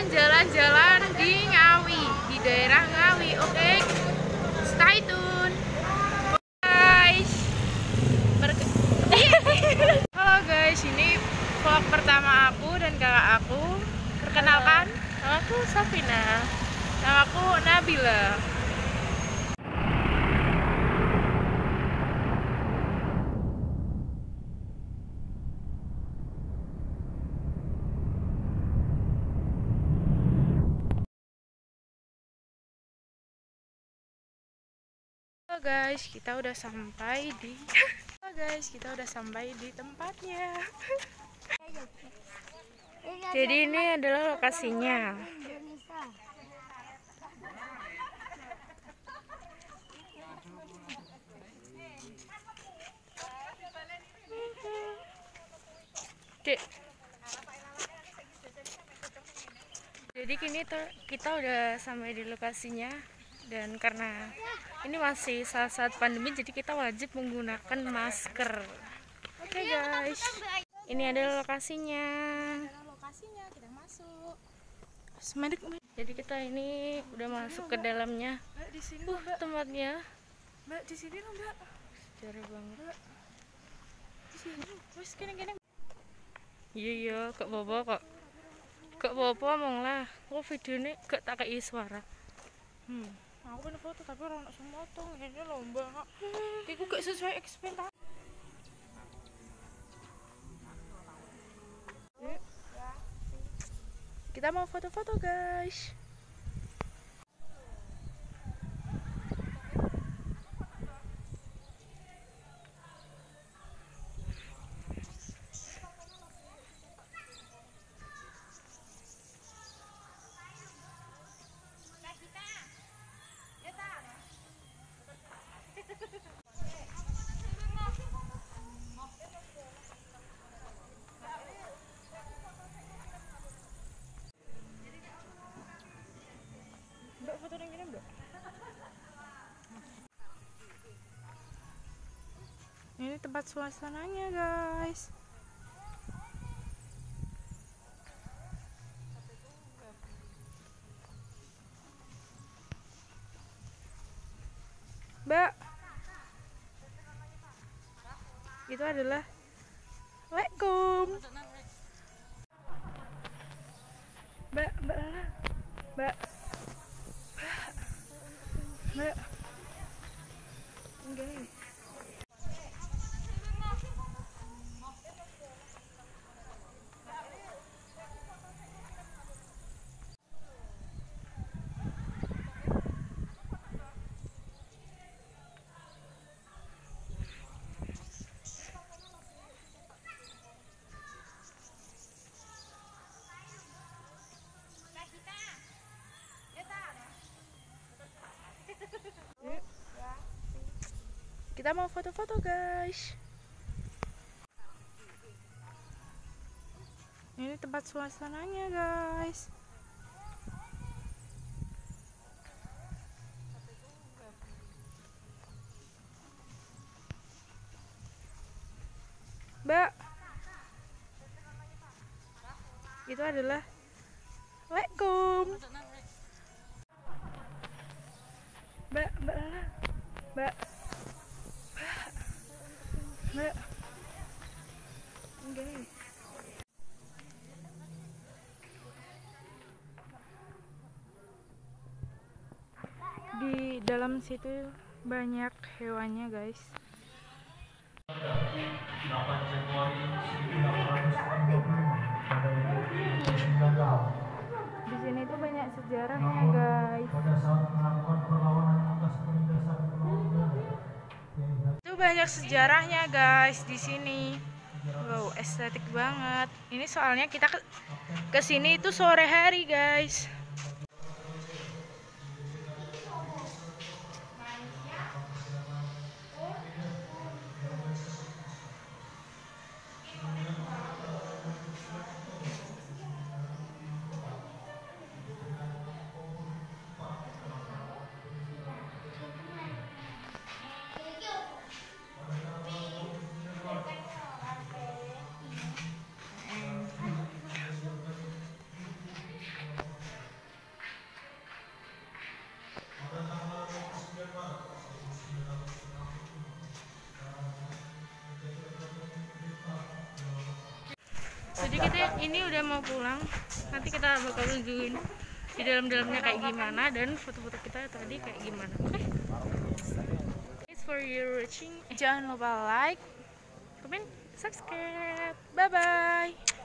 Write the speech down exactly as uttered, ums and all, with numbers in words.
akan jalan-jalan di Ngawi, di daerah Ngawi. Oke, stay tune guys. Ber- Halo guys, ini vlog pertama aku dan kakak aku. Perkenalkan, nama aku Safina, nama aku Nabila. Halo guys, kita udah sampai di Halo guys, kita udah sampai di tempatnya. Jadi ini adalah lokasinya. Dek. Jadi kini kita udah sampai di lokasinya, dan karena ini masih saat-saat pandemi, jadi kita wajib menggunakan masker. Oke okay, guys, ini adalah lokasinya. Lokasinya kita masuk. Semedik. Jadi kita ini udah masuk ke dalamnya. Mbak, di sini uh, mbak. Tempatnya. Mbak, di sini loh mbak. Sejarah banget. Mbak. Di sini. Wes kene-kene. Iya iya, kok bobo kok. Kok bobo omong lah. Kok videonya gak tak kei suara. Hmm. Aku pengen foto tapi orang nak semua tuh ini lomba. Iku gak sesuai ekspektasi. Kita mau foto-foto guys. Mbak, foto yang ini mbak. Ini tempat suasananya guys. Mbak, itu adalah Waalaikumsalam. Mbak, mbak Lala, mbak, mbak, enggak. Kita mau foto-foto guys. Ini tempat suasananya guys. Mbak, itu adalah Waalaikumsalam. Mbak, mbak Lala, mbak, mbak, enggak. Di dalam situ banyak hewannya guys. delapan Januari seribu delapan ratus dua puluh pada pukul sembilan malam. Di sini tuh banyak sejarahnya guys. Pada saat melakukan perlawanan atas penindasan perlawanan itu banyak sejarahnya guys di sini. Wow, estetik banget. Ini soalnya kita ke kesini itu sore hari guys. Jadi kita ini udah mau pulang. Nanti kita bakal tunjukin di dalam-dalamnya kayak gimana dan foto-foto kita tadi kayak gimana. Oke? Okay? Thanks for your watching. Jangan lupa like, comment, subscribe. Bye bye.